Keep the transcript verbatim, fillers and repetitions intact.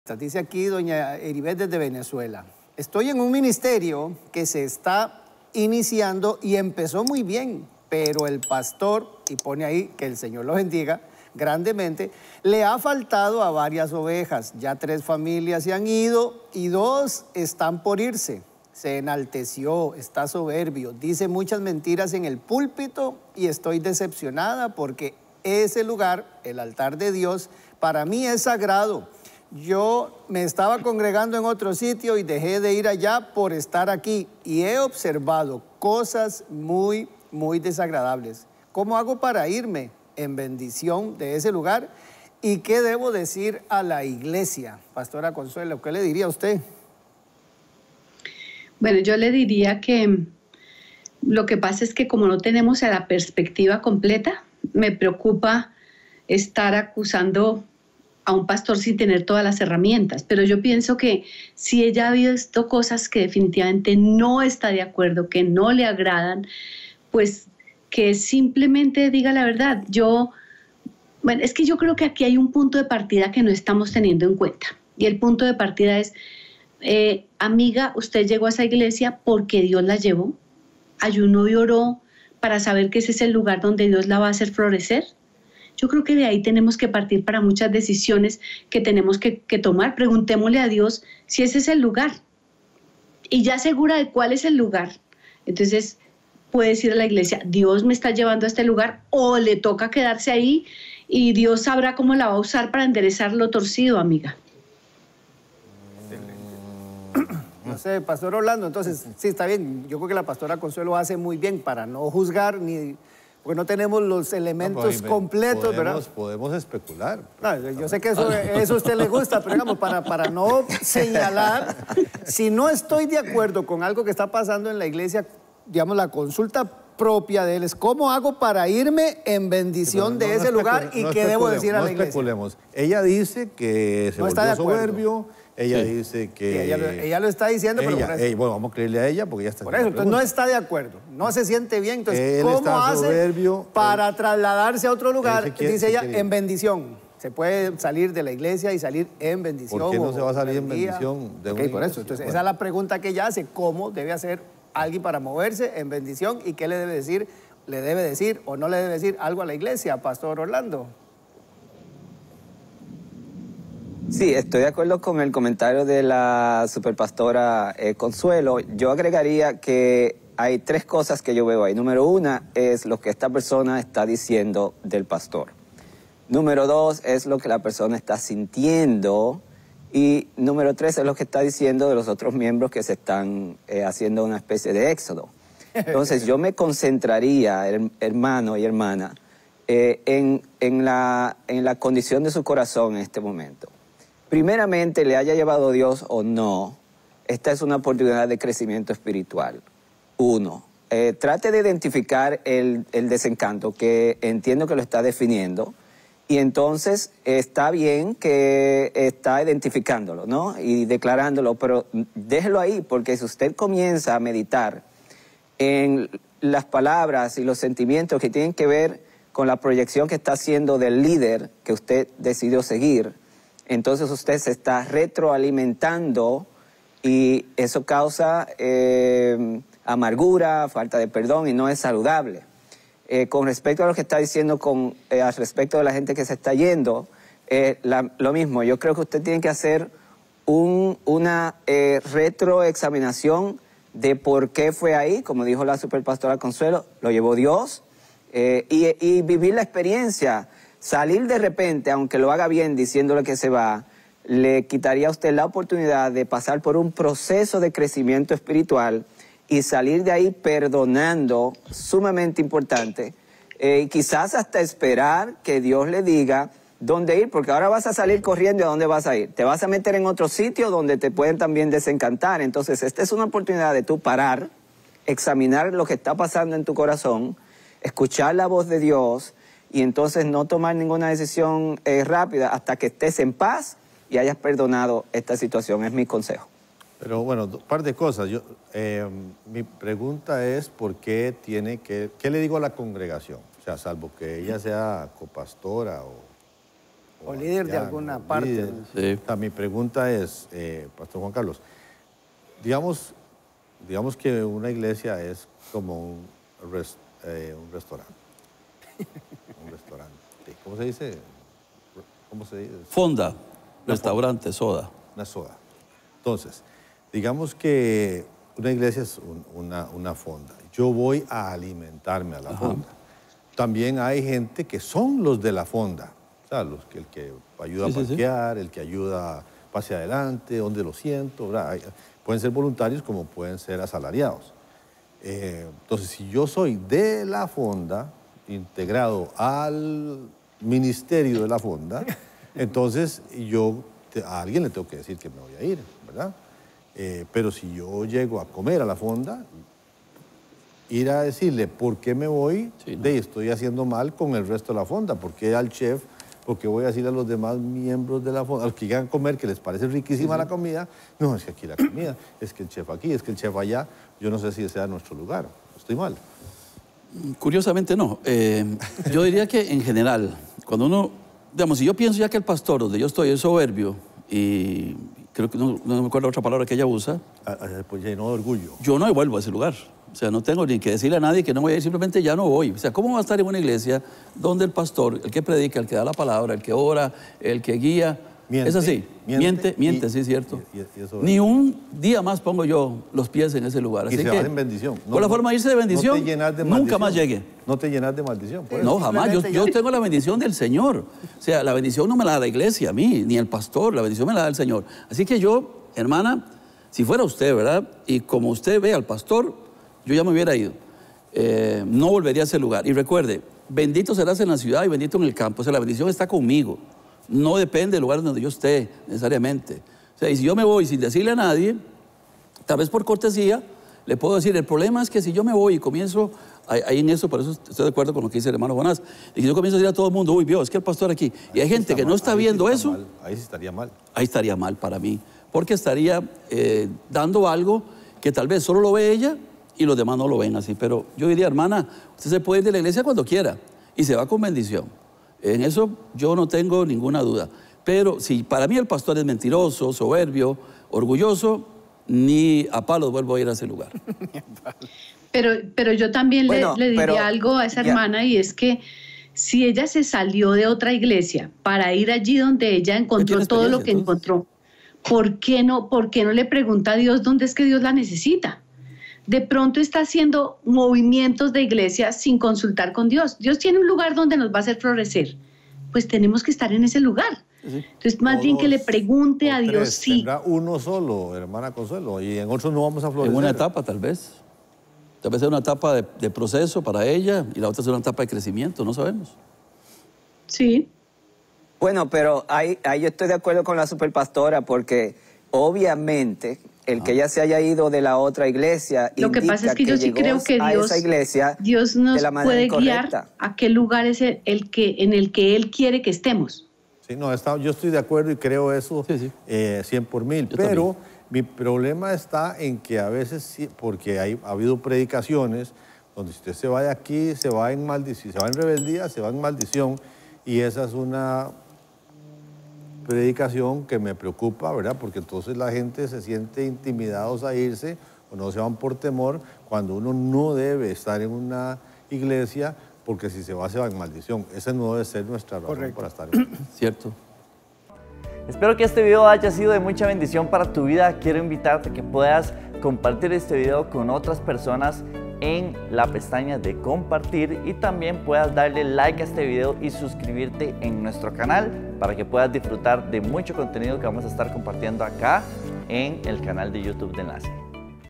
preguntitas. Dice aquí doña Heribet desde Venezuela. Estoy en un ministerio que se está iniciando y empezó muy bien, pero el pastor, y pone ahí que el Señor lo bendiga grandemente, le ha faltado a varias ovejas. Ya tres familias se han ido y dos están por irse. Se enalteció, está soberbio, dice muchas mentiras en el púlpito y estoy decepcionada porque ese lugar, el altar de Dios, para mí es sagrado. Yo me estaba congregando en otro sitio y dejé de ir allá por estar aquí y he observado cosas muy, muy desagradables. ¿Cómo hago para irme en bendición de ese lugar? ¿Y qué debo decir a la iglesia? Pastora Consuelo, ¿qué le diría a usted? Bueno, yo le diría que lo que pasa es que como no tenemos la perspectiva completa, me preocupa estar acusando a un pastor sin tener todas las herramientas, pero yo pienso que si ella ha visto cosas que definitivamente no está de acuerdo, que no le agradan, pues que simplemente diga la verdad. Yo, bueno, es que yo creo que aquí hay un punto de partida que no estamos teniendo en cuenta, y el punto de partida es, eh, amiga, usted llegó a esa iglesia porque Dios la llevó, ayunó y oró para saber que ese es el lugar donde Dios la va a hacer florecer. Yo creo que de ahí tenemos que partir para muchas decisiones que tenemos que, que tomar. Preguntémosle a Dios si ese es el lugar. Y ya segura de cuál es el lugar, entonces puede decir a la iglesia, Dios me está llevando a este lugar, o le toca quedarse ahí y Dios sabrá cómo la va a usar para enderezar lo torcido, amiga. No sé, Pastor Orlando, entonces, sí, está bien. Yo creo que la pastora Consuelo hace muy bien para no juzgar ni... Porque no tenemos los elementos no, completos, podemos, ¿verdad? Podemos especular. No, yo sé que eso, eso a usted le gusta, pero digamos, para, para no señalar, si no estoy de acuerdo con algo que está pasando en la iglesia, digamos, la consulta propia de él es cómo hago para irme en bendición sí, de no, ese no lugar y no qué debo decir a la iglesia. No especulemos. Ella dice que se no volvió soberbio. Ella sí. dice que... Ella lo, ella lo está diciendo, ella, pero por eso... Ella, bueno, vamos a creerle a ella porque ella está... Por eso, entonces no está de acuerdo, no se siente bien. Entonces, él ¿cómo hace soberbio, para él, trasladarse a otro lugar? quiere, dice ella, quiere. en bendición. Se puede salir de la iglesia y salir en bendición. ¿Por qué no se va a salir en día? bendición de okay, una por eso. Entonces, bueno. Esa es la pregunta que ella hace. ¿Cómo debe hacer alguien para moverse en bendición? ¿Y qué le debe decir? ¿Le debe decir o no le debe decir algo a la iglesia, Pastor Orlando? Sí, estoy de acuerdo con el comentario de la superpastora eh, Consuelo. Yo agregaría que hay tres cosas que yo veo ahí. Número una es lo que esta persona está diciendo del pastor. Número dos es lo que la persona está sintiendo. Y número tres es lo que está diciendo de los otros miembros que se están eh, haciendo una especie de éxodo. Entonces yo me concentraría, hermano y hermana, eh, en, en, la, en la condición de su corazón en este momento. Primeramente, le haya llevado Dios o no, esta es una oportunidad de crecimiento espiritual. Uno, eh, trate de identificar el, el desencanto, que entiendo que lo está definiendo, y entonces está bien que está identificándolo, ¿no? Y declarándolo, pero déjelo ahí, porque si usted comienza a meditar en las palabras y los sentimientos que tienen que ver con la proyección que está haciendo del líder que usted decidió seguir, entonces usted se está retroalimentando y eso causa eh, amargura, falta de perdón y no es saludable. Eh, con respecto a lo que está diciendo con, eh, al respecto de la gente que se está yendo, eh, la, lo mismo, yo creo que usted tiene que hacer un, una eh, retroexaminación de por qué fue ahí, como dijo la superpastora Consuelo, lo llevó Dios, eh, y, y vivir la experiencia. Salir de repente, aunque lo haga bien diciéndole que se va, le quitaría a usted la oportunidad de pasar por un proceso de crecimiento espiritual y salir de ahí perdonando, sumamente importante, eh, y quizás hasta esperar que Dios le diga dónde ir, porque ahora vas a salir corriendo y a dónde vas a ir. Te vas a meter en otro sitio donde te pueden también desencantar. Entonces, esta es una oportunidad de tú parar, examinar lo que está pasando en tu corazón, escuchar la voz de Dios, y entonces no tomar ninguna decisión eh, rápida hasta que estés en paz y hayas perdonado esta situación. Es mi consejo. Pero bueno, un par de cosas. Yo, eh, mi pregunta es por qué tiene que... ¿Qué le digo a la congregación? O sea, salvo que ella sea copastora o... O líder de alguna parte. Líder. Sí. O sea, mi pregunta es, eh, Pastor Juan Carlos, digamos, digamos que una iglesia es como un, res- eh, un restaurante. Un restaurante. ¿Cómo se dice? ¿Cómo se dice? Fonda, restaurante, soda. Una soda. Entonces, digamos que una iglesia es un- una, una fonda. Yo voy a alimentarme a la Ajá. fonda. También hay gente que son los de la fonda. O sea, los que, el que ayuda Sí, a sí, sí. parquear, el que ayuda hacia adelante, donde lo siento. ¿Verdad? Hay- pueden ser voluntarios como pueden ser asalariados. Eh, entonces, si yo soy de la fonda, integrado al ministerio de la fonda, entonces yo te- a alguien le tengo que decir que me voy a ir, ¿verdad? Eh, pero si yo llego a comer a la fonda, ir a decirle por qué me voy, Sí, ¿no? de estoy haciendo mal con el resto de la fonda, por qué al chef, por qué voy a decirle a los demás miembros de la fonda, a los que llegan a comer que les parece riquísima la comida, no, es que aquí la comida, es que el chef aquí, es que el chef allá, yo no sé si ese sea nuestro lugar, estoy mal. Curiosamente no. Eh, yo diría que en general, cuando uno, digamos, si yo pienso ya que el pastor donde yo estoy es soberbio y creo que no, no me acuerdo otra palabra que ella usa, Ah, ah, Pues lleno de orgullo. yo no vuelvo a ese lugar. O sea, no tengo ni que decirle a nadie que no voy a ir, simplemente ya no voy. O sea, ¿cómo va a estar en una iglesia donde el pastor, el que predica, el que da la palabra, el que ora, el que guía, Miente, es así? miente, Miente, miente, y- sí, cierto. y- y eso- Ni un día más pongo yo los pies en ese lugar. Y Así se que, va en bendición. con la forma de irse de bendición, no te llenas de nunca maldición. más llegue. No te llenas de maldición. por No, eso. jamás. Yo, Simplemente yo ya. tengo la bendición del Señor. O sea, la bendición no me la da la iglesia a mí, ni el pastor. La bendición me la da el Señor. Así que yo, hermana, si fuera usted, ¿verdad? Y como usted ve al pastor, yo ya me hubiera ido. Eh, no volvería a ese lugar. Y recuerde, bendito serás en la ciudad y bendito en el campo. O sea, la bendición está conmigo. No depende del lugar donde yo esté, necesariamente. O sea, y si yo me voy sin decirle a nadie, tal vez por cortesía, le puedo decir, el problema es que si yo me voy y comienzo, ahí, ahí en eso, por eso estoy de acuerdo con lo que dice el hermano Jonás, y si yo comienzo a decir a todo el mundo, uy, vio, es que el pastor aquí, y hay gente que no mal, está ahí sí viendo está eso, mal, ahí sí estaría mal. ahí estaría mal para mí, porque estaría eh, dando algo que tal vez solo lo ve ella y los demás no lo ven así. Pero yo diría, hermana, usted se puede ir de la iglesia cuando quiera y se va con bendición. En eso yo no tengo ninguna duda. Pero si para mí el pastor es mentiroso, soberbio, orgulloso, ni a palos vuelvo a ir a ese lugar. Pero, pero yo también le- Bueno, le, diría pero algo a esa ya. hermana y es que si ella se salió de otra iglesia para ir allí donde ella encontró tiene todo lo que experiencia, encontró, ¿por qué no, por qué no le pregunta a Dios dónde es que Dios la necesita? De pronto está haciendo movimientos de iglesia sin consultar con Dios. Dios tiene un lugar donde nos va a hacer florecer. Pues tenemos que estar en ese lugar. Sí. Entonces, más bien que le Todos pregunte o a Dios tres, sí. Tendrá uno solo, hermana Consuelo, y en otros no vamos a florecer. En una etapa tal vez. Tal vez es una etapa de, de proceso para ella y la otra es una etapa de crecimiento, no sabemos. Sí. Bueno, pero ahí, ahí yo estoy de acuerdo con la superpastora porque obviamente el que ella se haya ido de la otra iglesia Lo que indica pasa es que yo sí llegó creo que a Dios, esa iglesia Dios nos de la manera puede incorrecta. guiar a qué lugar es el, el que, en el que Él quiere que estemos. Sí, no, está- yo estoy de acuerdo y creo eso Sí, sí. eh, cien por mil. Yo Pero mi problema está en que a veces, sí, porque hay, ha habido predicaciones donde si usted se va de aquí, se va en maldición, se va en rebeldía, se va en maldición, y esa es una predicación que me preocupa, ¿verdad? Porque entonces la gente se siente intimidados a irse o no se van por temor, cuando uno no debe estar en una iglesia, porque si se va, se va en maldición. Esa no debe ser nuestra razón Correcto. para estar en ¿Cierto? Espero que este video haya sido de mucha bendición para tu vida. Quiero invitarte a que puedas compartir este video con otras personas en la pestaña de compartir y también puedas darle like a este video y suscribirte en nuestro canal para que puedas disfrutar de mucho contenido que vamos a estar compartiendo acá en el canal de YouTube de Enlace.